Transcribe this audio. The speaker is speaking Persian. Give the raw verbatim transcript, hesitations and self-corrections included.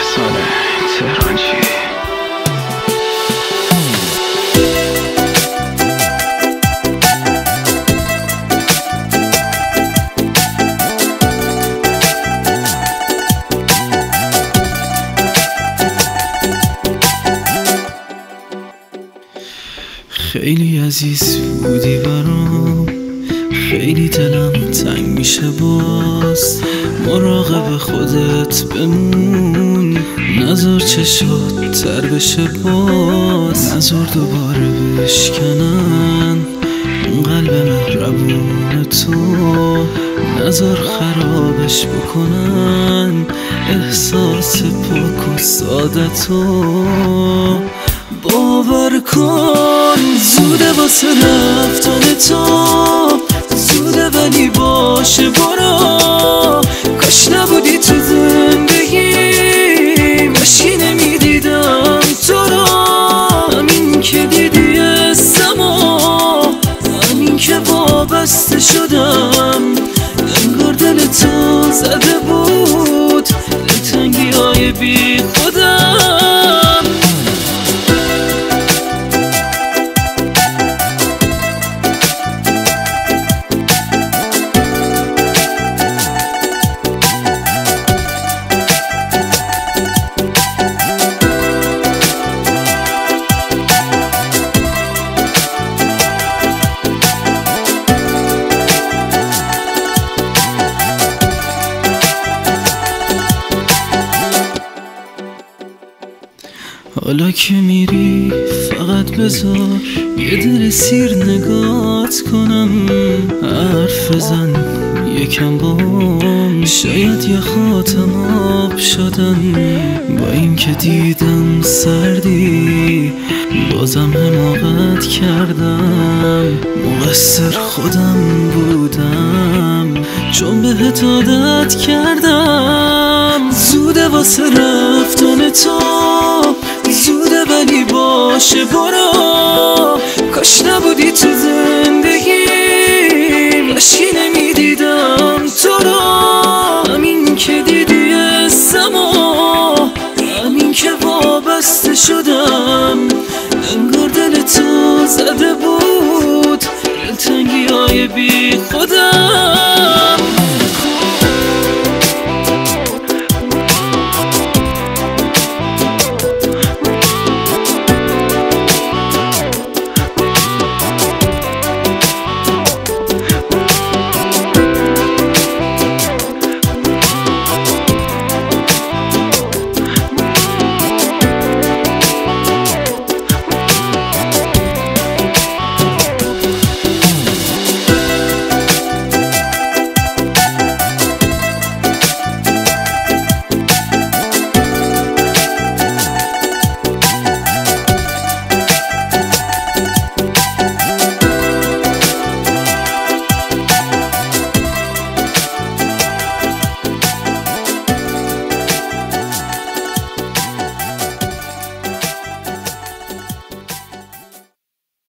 احسان تهرانچی. خیلی عزیز بودی برام، خیلی دلم تنگ میشه باز. مراقب خودت بمون، نذار چشات تر بشه باز. نذار دوباره بشکنن قلب مهربون تو، نذار خرابش بکنن احساس پاک و ساده تو. باور کن زوده واسه رفتن تو، زوده ولی باشه برو. کاش نبودی تو زندگی، مشکی نمیدیدم تو رو. همین که دیدی اسمو، همین که وابسته شدم، انگار دل تو زده بود دلتنگی های بی خودم. حالا که میری فقط بذار یه دل سیر نگات کنم. حرف بزن یکم بام، شاید یه خاتم آب شدن. با این که دیدم سردی بازم حماقت کردم. مقصر خودم بودم چون بهت عادت کردم. زوده واسه رفتن تو، زوده ولی باشه برو. کاش نبودی تو زندگی،